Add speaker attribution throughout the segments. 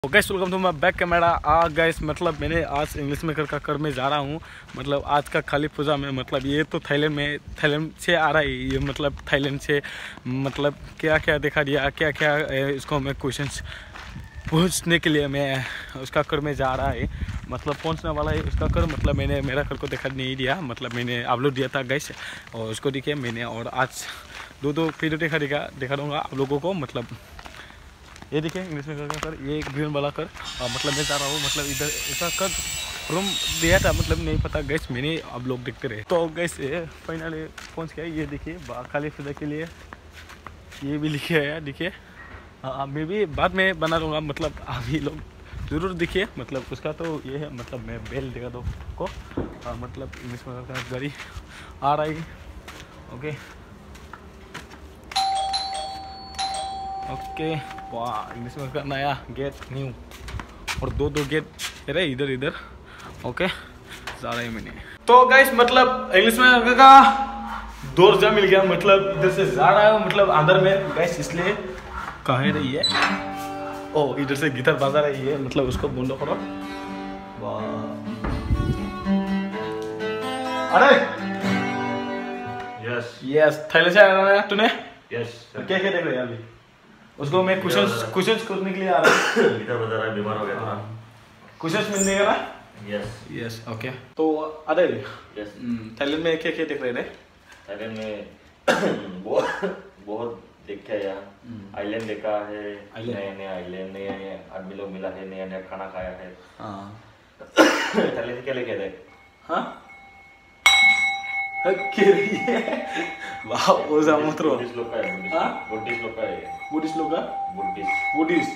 Speaker 1: Guys welcome to my back camera. Guys मतलब मैंने आज इंग्लिश में कर मैं जा रहा हूँ। मतलब आज का काली पूजा में मतलब ये तो थाईलैंड से आ रहा है। ये मतलब थाईलैंड से मतलब क्या क्या दिखा दिया, क्या क्या इसको मैं क्वेश्चंस पूछने के लिए मैं उसका कर में जा रहा है। मतलब पहुंचने वाला है उसका कर। मतलब मैंने मेरा कर को दिखा नहीं दिया, मतलब मैंने अपलोड दिया था गाइस और उसको दिखे मैंने। और आज दो वीडियो दिखा दूँगा आप लोगों को। मतलब ये देखिए इंग्लिश में कर ये ग्रीन वाला कर। मतलब मैं जा रहा हूँ, मतलब इधर ऐसा कर रूम दिया था, मतलब नहीं पता गैस मैंने। अब लोग देखते रहे तो गैस फाइनली पहुँच गया। ये देखिए काली पूजा के लिए ये भी लिखे है, देखिए। मैं भी बाद में बना दूँगा, मतलब अभी लोग ज़रूर देखिए। मतलब उसका तो ये है, मतलब मैं बेल दिखा दो को। मतलब इंग्लिश में गाड़ी आ रहा है। ओके वाह, इंग्लिश में का नया गेट न्यू और दो गेट है इधर। ओके जा रहा है मैंने तो गाइस। मतलब इंग्लिश में का दरजा मिल गया, मतलब इधर से जा रहा है, मतलब अंदर में गाइस। इसलिए कहाँ रही है, ओ इधर से गिटार बजा रही है, मतलब उसको बंद करो। वाह अरे यस थाईलैंड से आया है तूने।
Speaker 2: यस
Speaker 1: क्या देख रहे हैं अभी उसको मैं क्वेश्चंस करने के लिए आ रहा हूँ।
Speaker 2: गिटार बजा रहा है, बीमार हो गया था।
Speaker 1: क्वेश्चंस मिलने का ना। Yes okay. तो अरे
Speaker 2: यस
Speaker 1: थाईलैंड में क्या देख रहे थे।
Speaker 2: थाईलैंड में बहुत देखा है यहाँ। आइलैंड देखा है, नए आइलैंड, नए आदमी लोग मिला है, नया खाना खाया है। थाईलैंड से क्या लेके थे।
Speaker 1: हाँ वाह वो जामुत्रो
Speaker 2: बुद्धिस्ट लोग का है। बुद्धिस्ट लोग का है।
Speaker 1: बुद्धिस्ट लोग का
Speaker 2: बुद्धिस्ट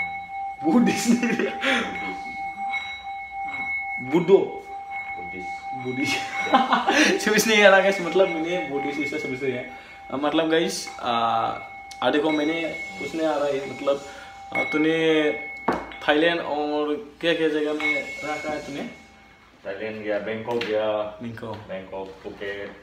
Speaker 1: बुद्धो
Speaker 2: बुद्धिस्ट
Speaker 1: बुद्धिस्ट समझ नहीं आ रहा गाइस। मतलब मैंने बुद्धिस्ट ऐसा समझ रही है। मतलब गाइस आधे को मैंने कुछ नहीं आ रहा है। मतलब तूने थाईलैंड और क्या क्या जगह में रखा है तूने।
Speaker 2: थाईलैंड गया, बैंकॉक गया, फुकेट,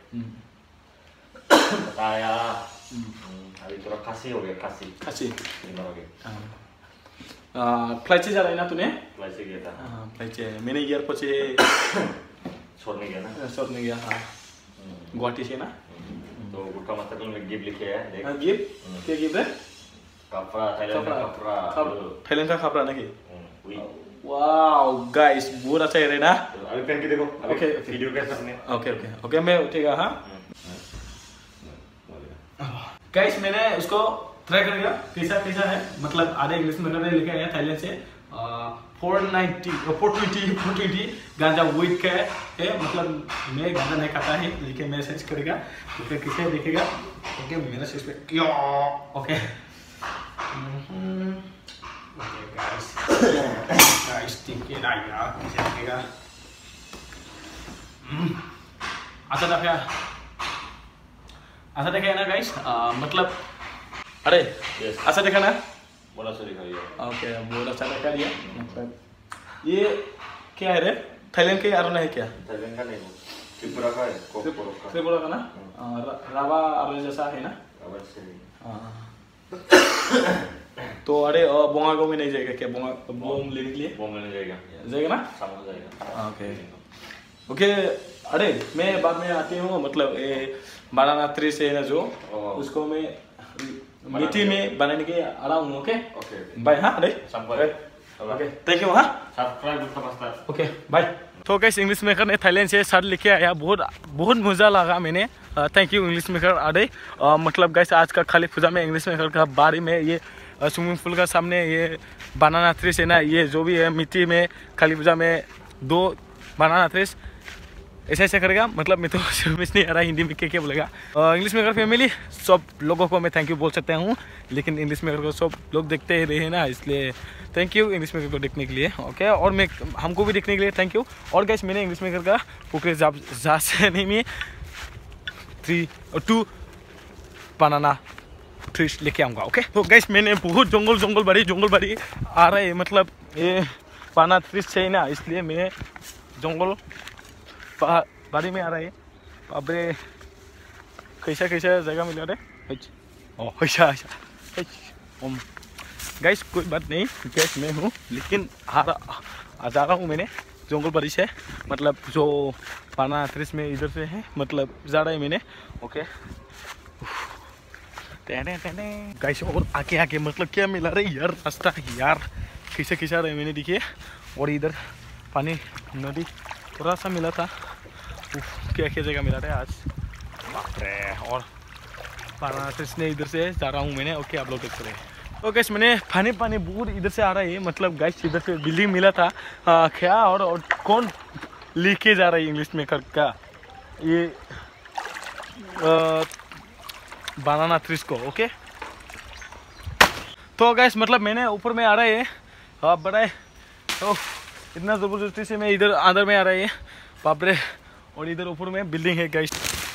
Speaker 2: पटाया। अभी थोड़ा खासी हो गया, खासी बीमार हो गया।
Speaker 1: फ्लाइट से जा रहा है ना तूने।
Speaker 2: फ्लाइट से गया था।
Speaker 1: फ्लाइट से मैंने एयरपोर्ट से
Speaker 2: छोड़ने गया ना।
Speaker 1: छोड़ने गया हाँ गुवाहाटी से ना।
Speaker 2: तो गुटका मास्टर में गिफ्ट लिखे है देख।
Speaker 1: गिफ्ट क्या गिफ्ट है।
Speaker 2: कपड़ा, थाईलैंड का कपड़ा।
Speaker 1: थाईलैंड का कपड़ा नहीं। वाओ गाइस बहुत अच्छा है ना।
Speaker 2: अभी पहन के देखो।
Speaker 1: ओके
Speaker 2: वीडियो कैसे करने।
Speaker 1: ओके मैं उठेगा। हाँ गाइस मैंने उसको ट्राई कर लिया कैसा है। मतलब आधे इंग्लिश में करने लिखा है थाईलैंड से 420 गांजा वीट का है। मतलब मैं गांजा नहीं खाता है, लेकिन मैं सर्च करेगा तो कैसे देखेगा। ओके मेरा सर्च पे क्यों। ओके गाइस ठीक है ना यार, कैसे देखेगा। अच्छा देखा है ना गाइस। मतलब अरे अच्छा देखा ना।
Speaker 2: बोला सही दिखाइए।
Speaker 1: ओके बहुत अच्छा देखा दिया। मतलब ये क्या है रे, थाईलैंड के यार है क्या।
Speaker 2: थाईलैंड का नहीं, त्रिपुरा का है।
Speaker 1: त्रिपुरा का ना। रावा और जैसा है ना। तो अरे बोंगागो में नहीं जाएगा क्या। बोंग लेने के लिए
Speaker 2: बोंग लेने
Speaker 1: जाएगा ना।
Speaker 2: शाम को जाएगा।
Speaker 1: ओके अरे मैं बाद में आती हूँ। मतलब बनाना ट्री से है ना जो उसको मैं मिट्टी में बनाने के आ रहा हूँ। Okay bye. हाँ अरे ओके थैंक यू। हाँ ओके बाय। तो गाइस इंग्लिश मेकर ने थाईलैंड से शर्ट लेके आया, बहुत मज़ा लगा मैंने। थैंक यू इंग्लिश मेकर अरे। मतलब गाइस आज का खाली पूजा में इंग्लिश मेकर का बारी में ये स्विमिंग पूल का सामने ये बनाना ट्री से ना, ये जो भी है मिट्टी में खाली पूजा में 2 बनाना ट्रीज ऐसे करेगा। मतलब मैं तो समझ नहीं आ रहा हिंदी में क्या बोलेगा। इंग्लिश मेकर फैमिली सब लोगों को मैं थैंक यू बोल सकता हूँ, लेकिन इंग्लिश मेकर को सब लोग देखते ही रहे ना, इसलिए थैंक यू इंग्लिश मेकर को देखने के लिए। ओके और मैं हमको भी देखने के लिए थैंक यू। और गाइस मैंने इंग्लिश मेकर का पुकरे जा से नहीं में 3 और 2 बनाना ट्रीज लेके आऊँगा। ओके तो गाइस मैंने बहुत जंगल बाड़ी आ रहा है। मतलब ये बनाना ट्रीज से ना, इसलिए मैं जंगल बारी में आ रहा है। अब कैसा जगह मिला रहे। गाइस कोई बात नहीं, गैस मैं हूँ, लेकिन जा रहा हूँ मैंने जंगल बारिश है, मतलब जो पाना 30 में इधर से है, मतलब जा रहा है मैंने। ओके गाइस, और आके आके मतलब क्या मिला रहे यार, रास्ता यार कैसे खिंचा रहे मैंने, देखिए। और इधर पानी नदी थोड़ा सा मिला था, क्या क्या जगह मिला था आज, बाप रे। और पाना 30 ने इधर से जा रहा हूँ मैंने। ओके आप लोग देख रहे हैं। तो गैस मैंने पानी बहुत इधर से आ रहा है, मतलब गैस इधर से बिल्डिंग मिला था क्या, और कौन लिख के जा रहा है इंग्लिश में कर का ये बनाना ट्रीज को। ओके तो गैस मतलब मैंने ऊपर में आ रहा है, बड़ा है तो इतना ज़बरदस्ती से मैं इधर अंदर में आ रहा है, बाप रे। और इधर ऊपर में बिल्डिंग है गैस,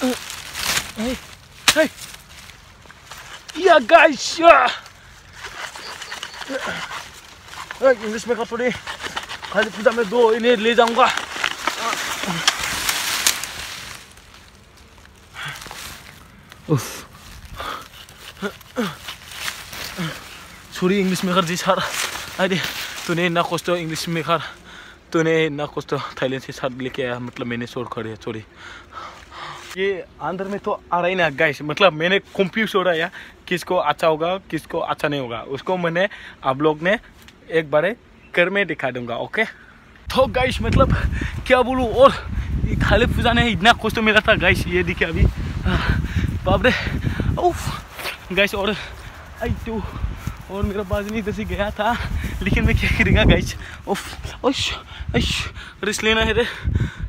Speaker 1: या गैस इंग्लिश में थोड़ी खाली पूजा में 2 इन्हें ले जाऊंगा। सॉरी इंग्लिश में कर जी सर, अरे तूने ना कुछ तो इंग्लिश में कर, तूने ना कुछ तो थाईलैंड से साथ लेके आया, मतलब मैंने शोर खड़े सॉरी। ये अंदर में तो आ रहा ही ना गाइस, मतलब मैंने कंफ्यूज हो रहा है किसको अच्छा होगा किसको अच्छा नहीं होगा, उसको मैंने आप लोग ने एक बार कर में दिखा दूंगा। ओके तो गाइस मतलब क्या बोलूँ, और खाली पूजा ने इतना कुछ तो मिला था गाइस, ये देखिए अभी बाप रे उफ गाइस। और मेरा बाज नहीं इधर से गया था, लेकिन मैं क्या करेगा गाइस, उफ रिस्क लेना है रे।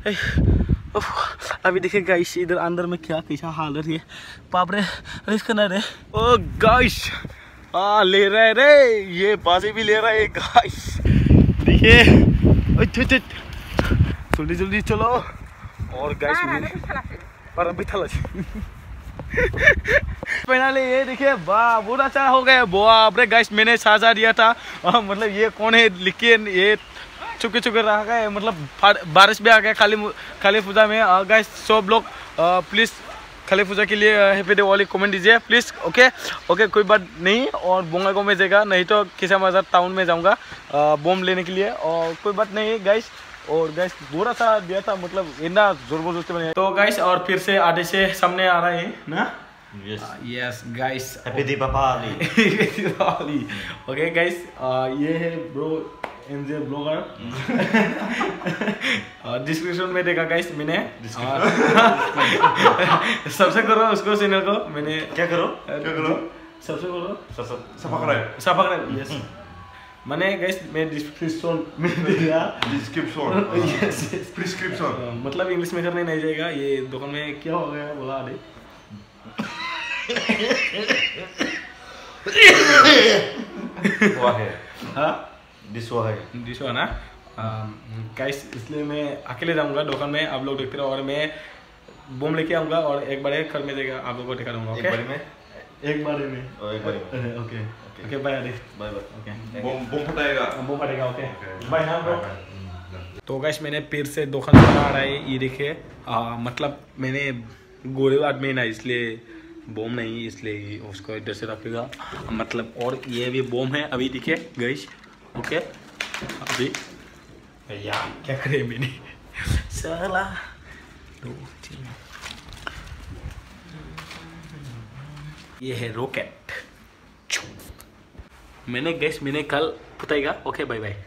Speaker 1: अभी देखिए गाइस इधर अंदर में क्या कैसा हाल है, बाप रे रिस्क करना रे। ओ गाइस ले रहा है रे, ये बाजी भी ले रहा है गाइस, देखिए जल्दी चलो। और गाइस पर अभी थला पहले ये देखिए, वाह बहुत अच्छा हो गया, बाप रे गाइस मैंने साझा दिया था मतलब ये कौन है लिख के ये चुके रह गए, मतलब बारिश भी आ गया खाली पूजा में। गाइस सब लोग प्लीज़ खाली पूजा के लिए हैप्पी दिवाली कमेंट दीजिए प्लीज़। ओके कोई बात नहीं, और बोंगागो में जाएगा, नहीं तो किसा बाजार टाउन में जाऊंगा बम लेने के लिए, और कोई बात नहीं गाइस। और गाइस बुरा सा दिया था, मतलब इतना ज़बरदस्ती बने। तो गाइस और फिर से आधे से सामने आ रहा है ना, yes guys
Speaker 2: happy Deepavali.
Speaker 1: Okay guys ये है ब्रो एनजे ब्लॉगर, डिस्क्रिप्शन में देखा गाइस मैंने, सबसे करो उसको चैनल को, मैंने
Speaker 2: क्या करो
Speaker 1: सबसे करो
Speaker 2: सब्सक्राइब
Speaker 1: यस मैंने गाइस मैं डिस्क्रिप्शन में दिया, प्रिस्क्रिप्शन मतलब इंग्लिश में करने नहीं जाएगा, ये दुकान में क्या हो गया बोला अरे डिशवा ना गाइस, इसलिए मैं अकेले जाऊंगा दुकान में, आप लोग देखते रहो, और मैं बम लेके आऊंगा और एक बार घर में देगा आप लोगों को दिखा दूंगा। एक बार में okay bye bye okay bomb फटेगा ओके बाय ना ब्रो। तो गाइस मैंने फिर से दुकान पर आ रहा है, ये देखिए मतलब मैंने गोरे आदमी ना इसलिए बम नहीं, इसलिए उसको इधर से रखेगा मतलब, और ये भी बम है अभी देखिए गाइस। ओके अभी यार क्या करे मैंने साला 2 3 ये है रॉकेट मैंने गैस मैंने कल फुटाएगा। Okay bye bye.